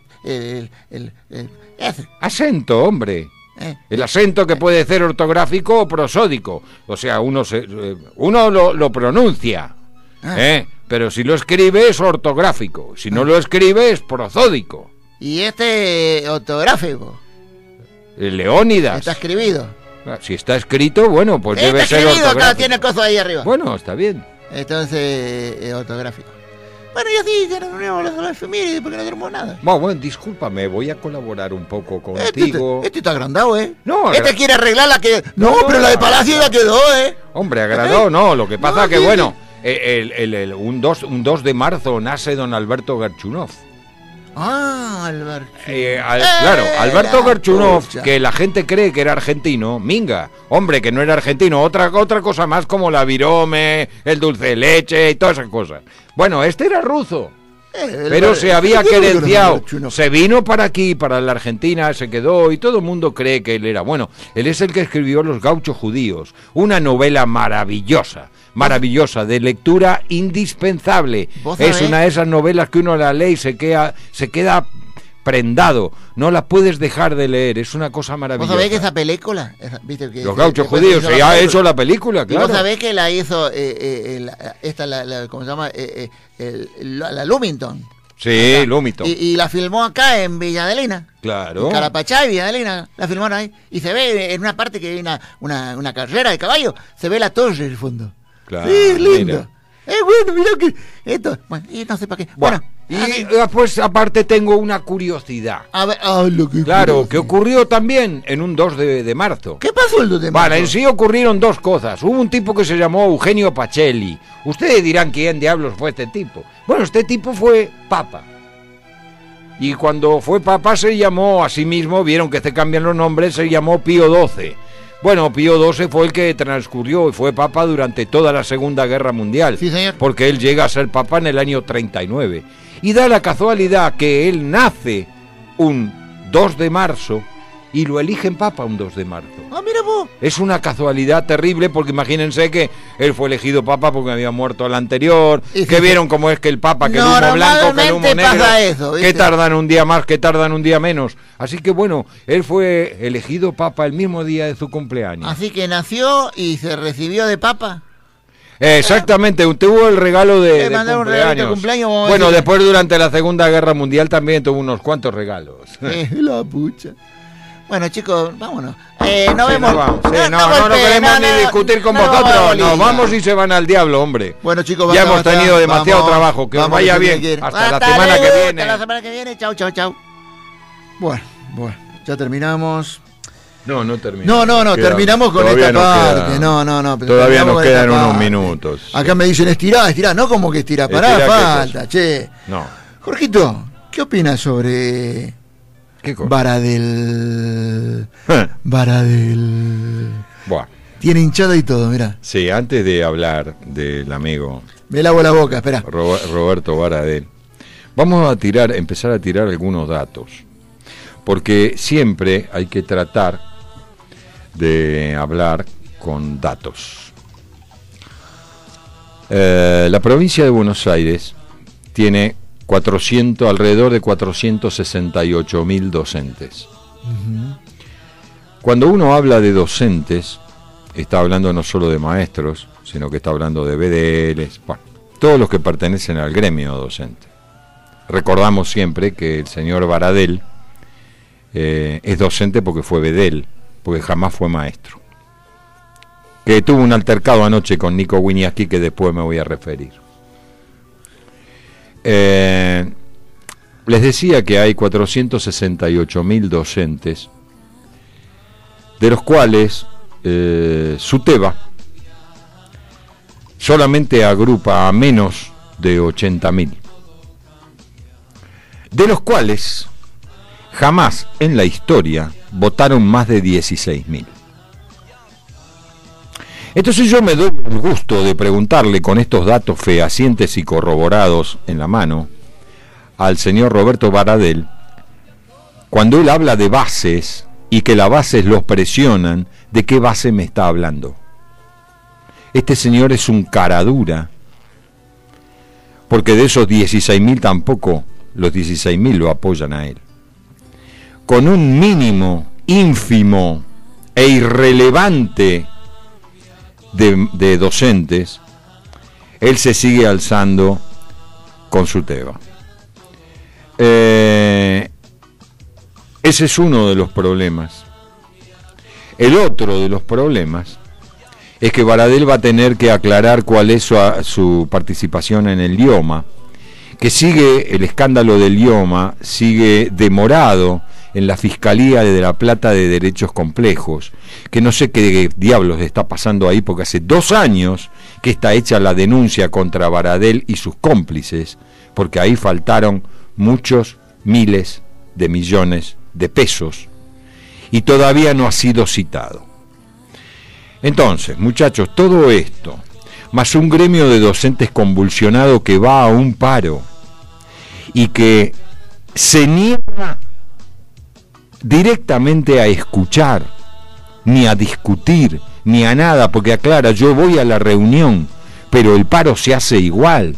ese. Acento, hombre. El acento que puede ser ortográfico o prosódico. O sea, uno lo pronuncia. Pero si lo escribe es ortográfico. Si no lo escribe es prosódico. Y este ortográfico. Leónidas. Está escribido. Si está escrito, bueno, pues Está debe ser escribido, ortográfico. acá tiene el coso ahí arriba. Bueno, está bien. Entonces, ortográfico. Bueno, y así ya nos unimos a las efemérides porque no tenemos nada. Bueno, discúlpame, voy a colaborar un poco contigo. Este está agrandado, ¿eh? No, Este quiere arreglar la que... No, pero la de Palacio ya quedó, ¿eh? Hombre, agradó, no. Lo que pasa No, que, sí, bueno, un 2 de marzo nace don Alberto Gerchunov. Ah, Alberto. Claro, Alberto la Gerchunov, pucha. que la gente cree que era argentino, minga. Hombre, que no era argentino. Otra cosa más como la virome, el dulce de leche y todas esas cosas. Bueno, este era ruso. Pero se había querenciado, se vino para aquí, para la Argentina, se quedó y todo el mundo cree que él era. Bueno, él es el que escribió Los Gauchos Judíos, una novela maravillosa, de lectura indispensable. Es una de esas novelas que uno la lee y se queda prendado, no la puedes dejar de leer, es una cosa maravillosa. ¿Vos sabés que esa película, ¿viste? Los Gauchos Judíos, se ha hecho la película, claro. ¿Y vos sabés que la hizo ¿cómo se llama? La Lumington. Sí, Acá. Lúmito. Y la filmó acá en Villa Adelina. Claro. En Carapachá y Villa Adelina, la filmaron ahí. Y se ve en una parte que hay una carrera de caballo, se ve la torre en el fondo. Claro, Sí, es lindo. mira. Bueno, mirá que esto, bueno, y no sé para qué. Bueno, y así. después aparte tengo una curiosidad. A ver, lo que Claro, que ocurrió también en un 2 de marzo. ¿Qué pasó el 2 de Bueno, marzo? en sí ocurrieron dos cosas. Hubo un tipo que se llamó Eugenio Pacelli. Ustedes dirán quién diablos fue este tipo. Bueno, este tipo fue papa. Y cuando fue papa se llamó a sí mismo, vieron que se cambian los nombres, se llamó Pío XII. Bueno, Pío XII fue el que transcurrió y fue papa durante toda la Segunda Guerra Mundial. Sí, señor. Porque él llega a ser papa en el año 39. Y da la casualidad que él nace un 2 de marzo y lo eligen papa un 2 de marzo. Ah, mira vos. Es una casualidad terrible porque imagínense que él fue elegido papa porque había muerto el anterior, Y que sí, vieron cómo es que el papa, que el humo blanco, que el humo Normalmente negro, pasa eso, ¿viste? que tardan un día más, que tardan un día menos. Así que bueno, él fue elegido papa el mismo día de su cumpleaños. Así que nació y se recibió de papa. Exactamente, tuvo el regalo de mandaron un regalito de cumpleaños, vamos a Bueno, decir. después durante la Segunda Guerra Mundial también tuvo unos cuantos regalos. La pucha. Bueno, chicos, vámonos. Nos Sí, vemos. nos vamos. Sí, no golpeen, queremos ni discutir con vosotros. bolilla. Nos vamos y se van al diablo, hombre. Bueno, chicos, Ya basta, hemos basta. tenido demasiado Vamos, trabajo. Que os vamos, vaya que bien. quiere. Hasta la semana que luego, viene. Hasta la semana que viene. Chau, chau, chau. Bueno, ya terminamos. No terminamos. No, Queda- terminamos con todavía esta nos parte. queda- No. Todavía terminamos nos con quedan esta unos parte. minutos. Acá me dicen estirá, no como que estirá, pará, Estirá, ¿qué falta, che. No. Jorgito, ¿qué opinas sobre ¿Qué cosa? Varadel? Eh, Varadel. Buah. Tiene hinchada y todo, mirá. Sí, antes de hablar del amigo Me lavo la boca, espera. Roberto Varadel, vamos a empezar a tirar algunos datos. Porque siempre hay que tratar de hablar con datos. La provincia de Buenos Aires tiene alrededor de 468.000 docentes. Cuando uno habla de docentes, está hablando no solo de maestros, sino que está hablando de BDLs, bueno, todos los que pertenecen al gremio docente. Recordamos siempre que el señor Varadel es docente porque fue BDL, porque jamás fue maestro. Que tuvo un altercado anoche con Nico Winiaski que después me voy a referir. Les decía que hay 468.000 docentes, de los cuales SUTEBA solamente agrupa a menos de 80.000, de los cuales jamás en la historia votaron más de 16.000. Entonces yo me doy el gusto de preguntarle con estos datos fehacientes y corroborados en la mano al señor Roberto Varadel, cuando él habla de bases y que las bases los presionan, ¿de qué base me está hablando? Este señor es un caradura, porque de esos 16.000 tampoco los 16.000 lo apoyan a él. Con un mínimo ínfimo e irrelevante de docentes, él se sigue alzando con SUTEBA. Ese es uno de los problemas. El otro de los problemas es que Varadel va a tener que aclarar cuál es su participación en el IOMA, que sigue, el escándalo del IOMA sigue demorado en la Fiscalía de La Plata de Derechos Complejos, que no sé qué diablos está pasando ahí, porque hace 2 años que está hecha la denuncia contra Varadel y sus cómplices, porque ahí faltaron muchos miles de millones de pesos y todavía no ha sido citado. Entonces, muchachos, todo esto, más un gremio de docentes convulsionado que va a un paro y que se niega directamente a escuchar, ni a discutir, ni a nada, porque aclara, yo voy a la reunión, pero el paro se hace igual.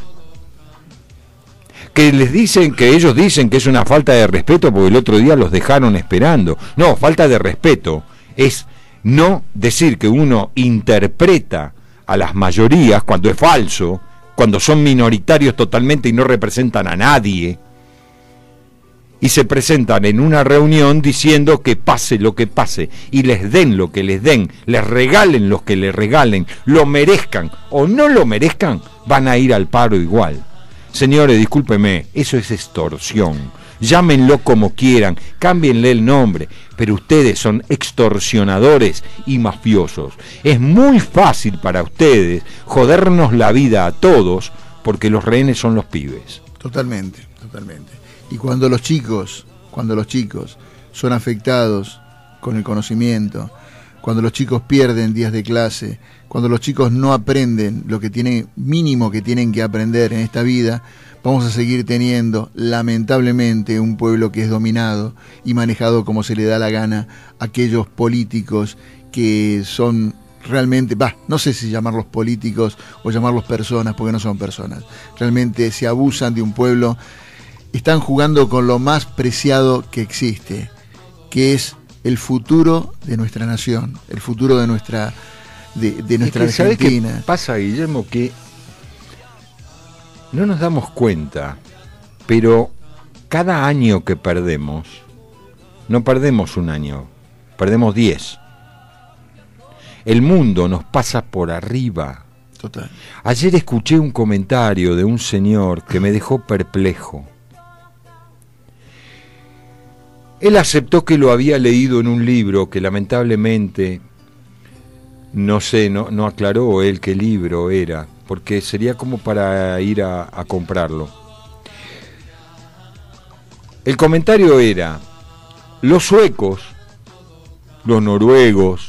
Que les dicen, que ellos dicen que es una falta de respeto porque el otro día los dejaron esperando. No, falta de respeto es no decir que uno interpreta a las mayorías cuando es falso, cuando son minoritarios totalmente y no representan a nadie, y se presentan en una reunión diciendo que pase lo que pase, y les den lo que les den, les regalen lo que les regalen, lo merezcan o no lo merezcan, van a ir al paro igual. Señores, discúlpeme, eso es extorsión. Llámenlo como quieran, cámbienle el nombre, pero ustedes son extorsionadores y mafiosos. Es muy fácil para ustedes jodernos la vida a todos, porque los rehenes son los pibes. Totalmente, totalmente. Y cuando los chicos son afectados con el conocimiento, cuando los chicos pierden días de clase, cuando los chicos no aprenden lo que mínimo que tienen que aprender en esta vida, vamos a seguir teniendo, lamentablemente, un pueblo que es dominado y manejado como se le da la gana, aquellos políticos que son realmente, no sé si llamarlos políticos o llamarlos personas, porque no son personas, realmente se abusan de un pueblo, están jugando con lo más preciado que existe, que es el futuro de nuestra nación, el futuro de nuestra Argentina. ¿Sabés qué pasa, Guillermo? Que no nos damos cuenta, pero cada año que perdemos, no perdemos un año, perdemos 10. El mundo nos pasa por arriba. Total. Ayer escuché un comentario de un señor que me dejó perplejo. Él aceptó que lo había leído en un libro que lamentablemente, no aclaró él qué libro era, porque sería como para ir a comprarlo. El comentario era: los suecos, los noruegos,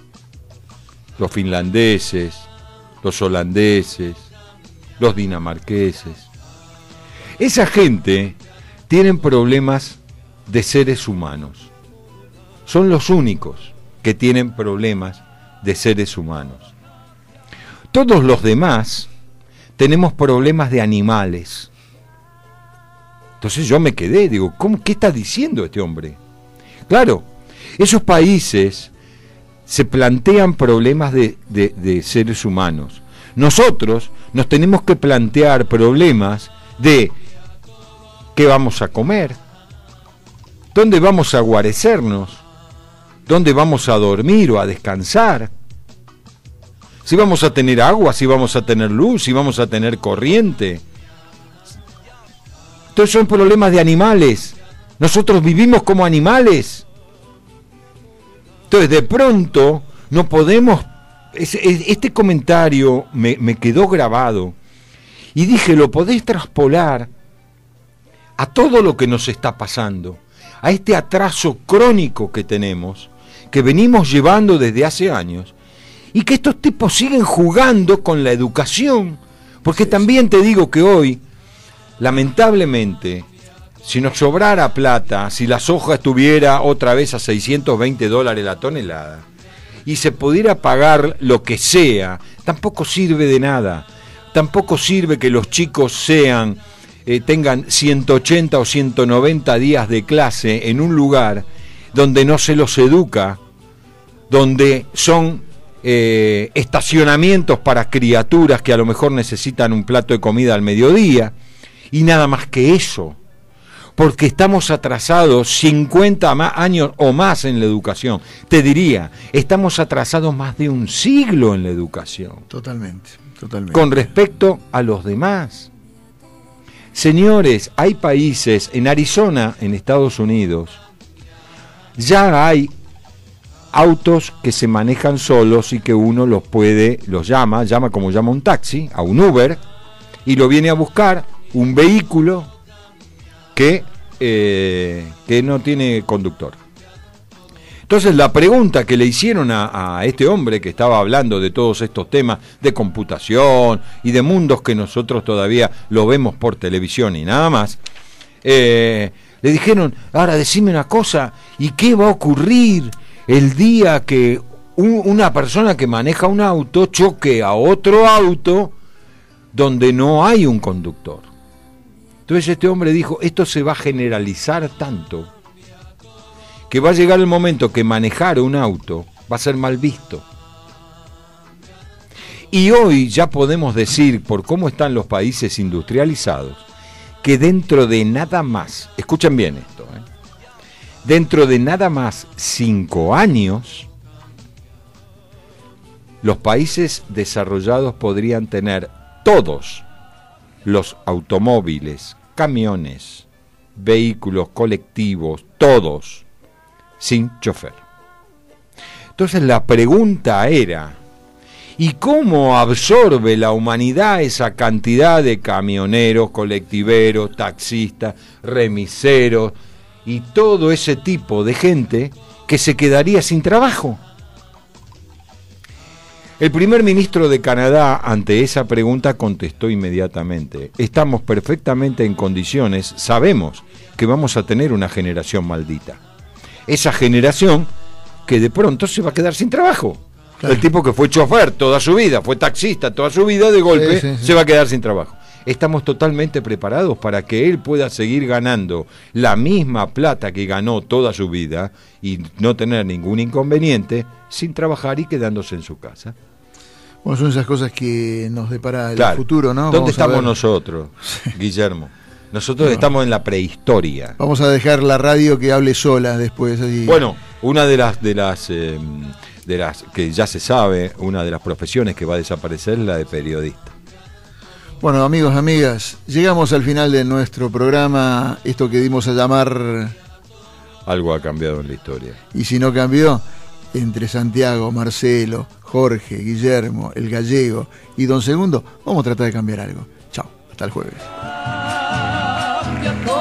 los finlandeses, los holandeses, los dinamarqueses, esa gente tienen problemas de seres humanos. Son los únicos que tienen problemas de seres humanos. Todos los demás tenemos problemas de animales. Entonces yo me quedé, digo, ¿qué está diciendo este hombre? Claro, esos países se plantean problemas de seres humanos. Nosotros nos tenemos que plantear problemas de qué vamos a comer, dónde vamos a guarecernos, dónde vamos a dormir o a descansar, si vamos a tener agua, si vamos a tener luz, si vamos a tener corriente. Entonces son problemas de animales. Nosotros vivimos como animales. Entonces de pronto no podemos... Este comentario me quedó grabado y dije, lo podés traspolar a todo lo que nos está pasando, a este atraso crónico que tenemos, que venimos llevando desde hace años, y que estos tipos siguen jugando con la educación, porque también te digo que hoy, lamentablemente, si nos sobrara plata, si la soja estuviera otra vez a $620 la tonelada, y se pudiera pagar lo que sea, tampoco sirve de nada, tampoco sirve que los chicos tengan 180 o 190 días de clase en un lugar donde no se los educa, donde son estacionamientos para criaturas que a lo mejor necesitan un plato de comida al mediodía, y nada más que eso, porque estamos atrasados 50 años o más en la educación. Te diría, estamos atrasados más de un siglo en la educación. Totalmente. Con respecto a los demás. Señores, hay países, en Arizona, en Estados Unidos, ya hay autos que se manejan solos y que uno los llama como llama un taxi, a un Uber, y lo viene a buscar un vehículo que no tiene conductor. Entonces la pregunta que le hicieron a este hombre que estaba hablando de todos estos temas de computación y de mundos que nosotros todavía lo vemos por televisión y nada más, le dijeron, ahora decime una cosa, ¿y qué va a ocurrir el día que una persona que maneja un auto choque a otro auto donde no hay un conductor? Entonces este hombre dijo, esto se va a generalizar tanto que va a llegar el momento que manejar un auto va a ser mal visto. Y hoy ya podemos decir, por cómo están los países industrializados, que dentro de nada más, escuchen bien esto, dentro de nada más 5 años, los países desarrollados podrían tener todos los automóviles, camiones, vehículos colectivos, todos, sin chofer. Entonces la pregunta era, ¿y cómo absorbe la humanidad esa cantidad de camioneros, colectiveros, taxistas, remiseros y todo ese tipo de gente que se quedaría sin trabajo? El primer ministro de Canadá ante esa pregunta contestó inmediatamente: estamos perfectamente en condiciones, sabemos que vamos a tener una generación maldita. Esa generación que de pronto se va a quedar sin trabajo. Claro. El tipo que fue chofer toda su vida, fue taxista toda su vida, de golpe se va a quedar sin trabajo. Estamos totalmente preparados para que él pueda seguir ganando la misma plata que ganó toda su vida y no tener ningún inconveniente sin trabajar y quedándose en su casa. Bueno, son esas cosas que nos depara el futuro, ¿no? ¿Dónde estamos nosotros, Guillermo? Nosotros estamos en la prehistoria. Vamos a dejar la radio que hable sola después. Así. Bueno, una de las que ya se sabe, una de las profesiones que va a desaparecer es la de periodista. Bueno, amigos, amigas, llegamos al final de nuestro programa, esto que dimos a llamar... Algo ha cambiado en la historia. Y si no cambió, entre Santiago, Marcelo, Jorge, Guillermo, el Gallego y Don Segundo, vamos a tratar de cambiar algo. Chao, hasta el jueves.